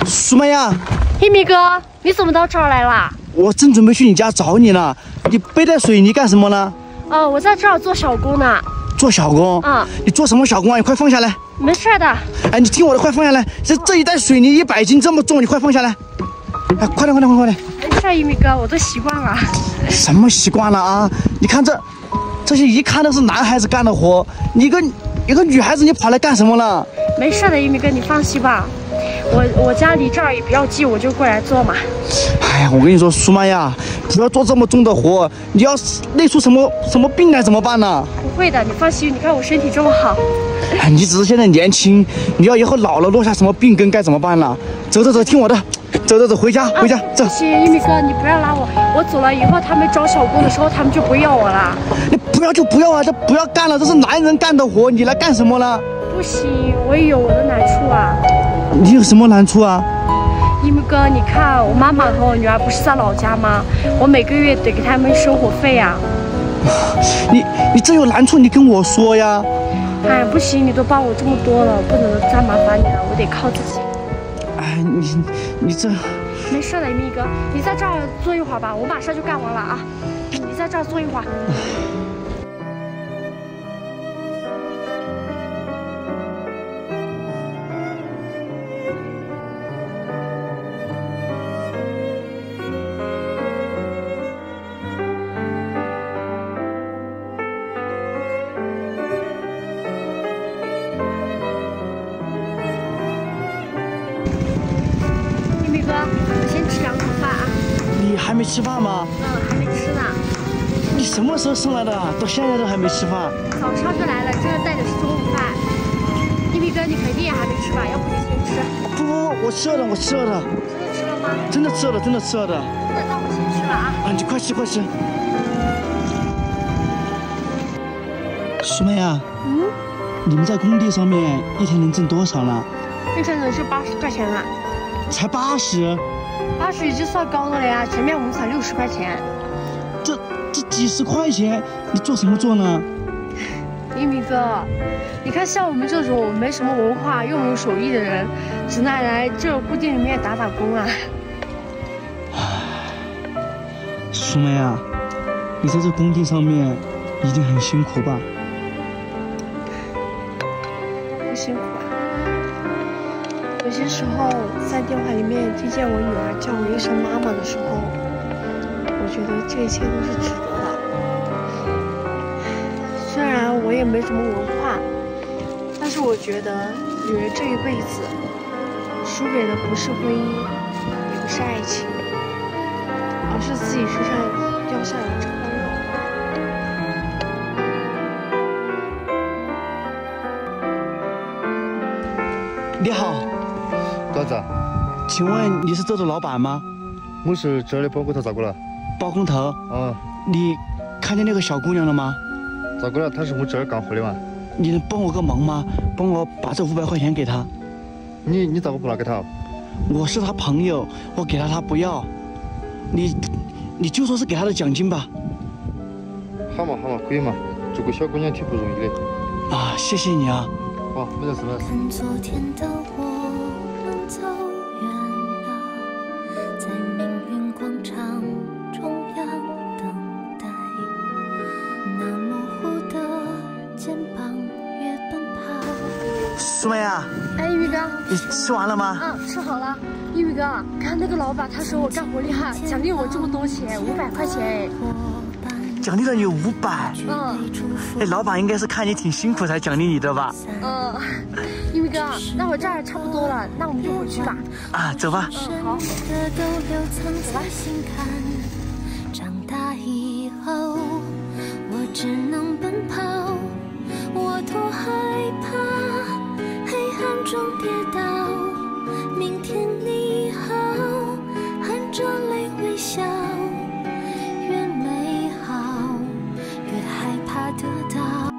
苏麦呀， 一米哥，你怎么到这儿来啦？ 我正准备去你家找你呢，你背带水泥干什么呢？ 我在这儿做小工呢。 做小工？你做什么小工啊？你快放下来！ 没事的。 哎，你听我的，快放下来！这一袋水泥100斤这么重，你快放下来！哎，快点！ 没事，一米哥，我都习惯了。 什么习惯了啊？你看这些一看都是男孩子干的活，你一个女孩子，你跑来干什么了？ 没事的，一米哥，你放心吧。我家离这儿也比较近，我就过来做嘛。 哎呀，我跟你说，苏曼呀，不要做这么重的活，你要累出什么病来怎么办呢？ 不会的，你放心，你看我身体这么好。 哎，你只是现在年轻，你要以后老了落下什么病根该怎么办呢？走，听我的，走，回家，走。 行，一米哥，你不要拉我，我走了以后，他们招小工的时候，他们就不要我了。 你不要就不要啊，这不要干了，这是男人干的活，你来干什么呢？ 不行，我也有我的难处啊。 你有什么难处啊？ 一米哥，你看我妈妈和我女儿不是在老家吗？我每个月得给他们生活费呀。 你这有难处，你跟我说呀。 哎，不行，你都帮我这么多了，不能再麻烦你了，我得靠自己。 哎，你这没事的，一米哥，你在这儿坐一会儿吧，我马上就干完了啊。你在这儿坐一会儿。我先吃2口饭啊。 你还没吃饭吗？ 还没吃呢。 你什么时候生来的？到现在都还没吃饭？ 早上就来了，这个带的是中午饭。一米哥，你肯定也还没吃吧？要不你先吃。 不，我吃了。真的吃了吗？真的吃了的。 那我先吃了啊。 你快吃。苏妹啊，你们在工地上面一天能挣多少呢？ 一天能是80块钱啊。 才80？80 已经算高的了呀，前面我们才60块钱。 这几十块钱，你做什么做呢？ 一米哥，你看像我们这种没什么文化又没有手艺的人，只能来这工地里面打工啊。 苏梅啊，你在这工地上面一定很辛苦吧？ 不辛苦啊。有些时候在电话里面听见我女儿叫我一声妈妈的时候，我觉得这一切都是值得的。虽然我也没什么文化，但是我觉得女人这一辈子输给的不是婚姻，也不是爱情，而是自己身上掉下来的这块肉。 你好。 咋子？ 请问你是这的老板吗？ 我是这儿的包工头，咋个了？ 包工头？你看见那个小姑娘了吗？ 咋个了？她是我这儿干活的嘛。 你能帮我个忙吗？帮我把这500块钱给她。 你咋个不拿给她？ 我是她朋友，我给她不要。你就说是给她的奖金吧。 好嘛，可以嘛。这个小姑娘挺不容易的。 谢谢你啊。 好，没得事。 走远了，在命运广场中央等待，那模糊的肩膀越奔跑。 苏梅啊， 一米哥， 你吃完了吗？ 吃好了。一米哥，看那个老板，他说我干活厉害，奖励我这么多钱，500块钱。 奖励了你500。老板应该是看你挺辛苦才奖励你的吧？ 一米哥，那我这儿差不多了，那我们就回去吧。 走吧。 好。走吧。